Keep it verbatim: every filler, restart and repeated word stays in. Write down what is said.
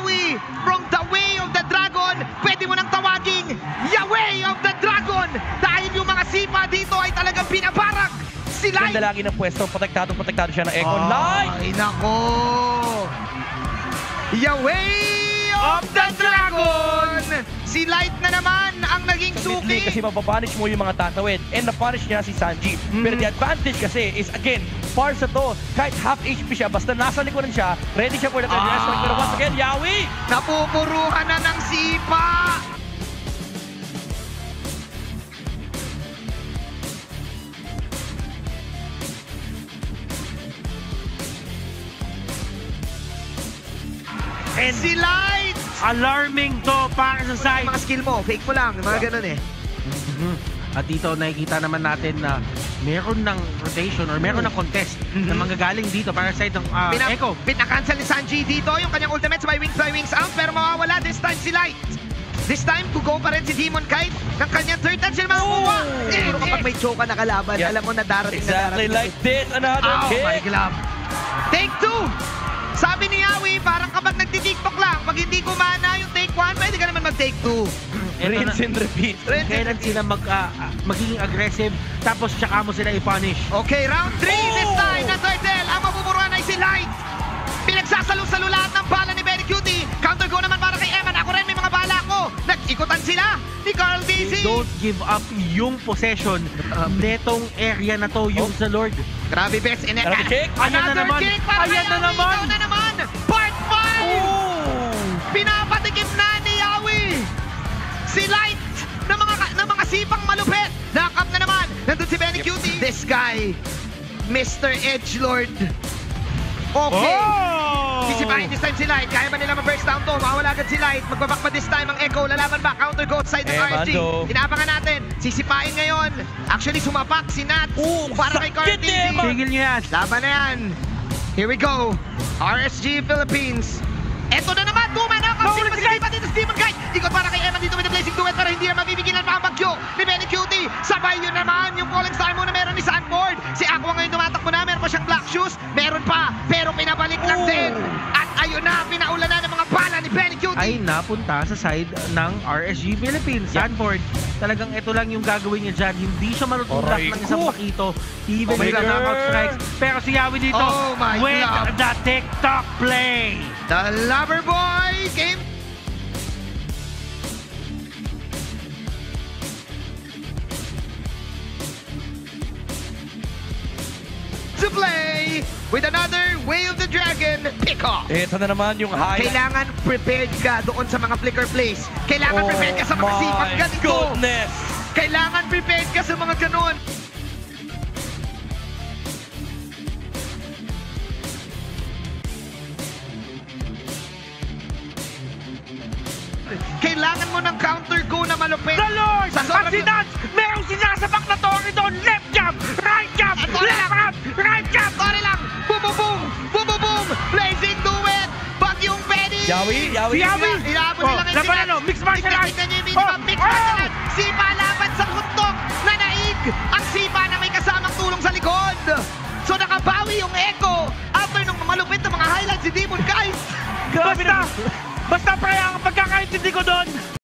Yawi from the Way of the Dragon. Pwede mo nang tawaging Yahweh of the Dragon dahil yung mga sipa dito ay talagang pinabarak. Si Light. Ganda lagi ng pwesto, protektadong protektado siya ng Echo. Oh, Light! Ay, nako! Yahweh of the Dragon! Si Light na naman ang naging suki. Kasi mapapunish mo yung mga tatawid. And na-punish niya si Sanji. Mm. Pero the advantage kasi is, again, far sa to, kahit half H P siya, basta nasa likuran siya, ready siya for the third ah. Pero once again, Yawi! Napupuruhan na ng sipa! And si Light! Alarming to para sa side. Mga skill mo, fake mo lang, mga ganun eh. Mm-hmm. At dito nakikita naman natin na meron ng rotation or meron ng contest mm-hmm. na manggagaling dito para sa side ng uh, Pina Echo. Pinakancel ni Sanji dito yung kanyang ultimates by Wings by Wings out, pero mawawala this time si Light. This time, kugo pa rin si Demon Kite ng kanyang third touch na makukuha. Siguro oh. kapag may choke na kalaban, yeah. alam mo na darating exactly na darating. Like this, another oh, kick. Oh my glove. Take two! Sabi ni Yawi, parang kapag nagtitiktok lang, pag hindi kumana yung take one, pwede ka naman mag-take two. Rinse and repeat. Kailan sila mag, uh, magiging aggressive, tapos tsaka mo sila i-punish. Okay, round three oh! this time na Turtle. Ang mapupuruan ay si Light. Pinagsasalo-salo lahat ng bala ni Benny Cutie. Counter go naman para kay Eman. Ako rin may mga bala ko. Nag-ikutan sila ni Carl D Z. Don't give up yung possession um, netong area na to, yung oh. sa Lord. Grabe, best. And another kick. Another na naman. kick para Ayan kay na naman. Ito na naman. Part five. Oh. Pinapatikim na ni Yawi. Si Light na mga, na mga sipang malupit. Knock-up na naman. Nandun si Benny yep. Cutie. This guy, Mister Edgelord. Okay. Oh! Sisipahin this time si Light. Kaya ba nila ma-burst down to? Mawala agad si Light. Magbabak pa this time ang Echo. Lalaban ba? Counter go outside ng eh, R S G. Inabangan natin. Sisipahin ngayon. Actually, sumapak si Nat. Ooh, para kay Carl D Z. Tigil niyo yan. Laban na yan. Here we go. R S G Philippines. Eto na naman. Two-man knockout. Sino ba si Light? Dito si Demon Kite. Ikot para kay Eman dito with the blazing duet para hindi na mabibigilan pa ang bagyo ni Benny Cutie. Sabay yun naman yung falling star mo na meron ni Sanford. Si Aqua ngayon tumatakbo na. Meron pa siyang black shoes. Meron pa. Pero pinabalik lang oh. din. At ayun na, pinaulan na ng mga bala ni Benny Cutie. Ay napunta sa side ng R S G Philippines. Yeah. Sanford, talagang ito lang yung gagawin niya dyan. Hindi siya marutulak Oray ng isang ko. pakito. Even Oh with the knockout strikes. Pero si Yawi dito Oh my with God. the TikTok play. The Lover Boy came to play with another Way of the Dragon pick-off. Ito na naman yung high. Kailangan prepared ka doon sa mga flicker plays. Kailangan oh prepared ka sa mga sipag ganito. Goodness. Kailangan prepared ka sa mga ganon. Kailangan mo ng counter go na malupit. The Lord! Sa At si Nats, merong sinasapak na Tori doon. Left jump, right jump, left jump, right jump. Tori lang. Boom, boom, boom. Boom, boom, boom. Blazing duet. Bagyong Benny. Yawi, Yawi. Si Yawi. Ilabot Oh, nila ngayon si laban Nats. ano, mixed martial arts. Tignan niyo yung minimum. Oh, Mixed martial oh. arts. Sipa laban sa kuntok na naig. Ang sipa na may kasamang tulong sa likod. So nakabawi yung Echo after nung malupit na mga highlights si Demon Kite. Basta, basta pre, ang pagkakaintindi ko doon,